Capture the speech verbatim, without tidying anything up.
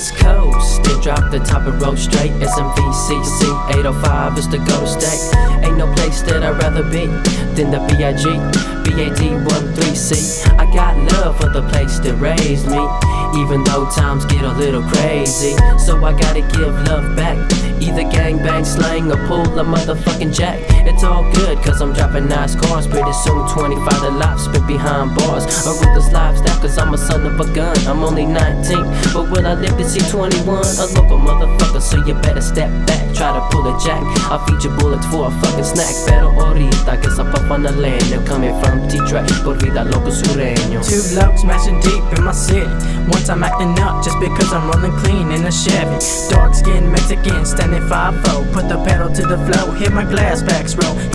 West Coast, then drop the top and roll straight. S M V C C eight oh five is the go state. Ain't no place that I'd rather be than the B I G B A D one three C. I got love for the place that raised me, even though times get a little crazy. So I gotta give love back, either gangbang, slang, or pull a motherfucking jack. It's all good cause I'm driving nice cars. Pretty soon twenty-five to life spent behind bars. A ruthless lifestyle cause I'm a son of a gun. I'm only nineteen, but will I live to see twenty-one? A local motherfucker, so you better step back. Try to pull a jack, I'll feed you bullets for a fucking snack. Pero ahorita que se up on the land, they're coming from T-Track, por vida loco sureño. Two low, smashing deep in my city. One time acting up just because I'm rolling clean in a Chevy. Dark skin Mexican, standing five four. Put the pedal to the floor, hit my glass backs roll.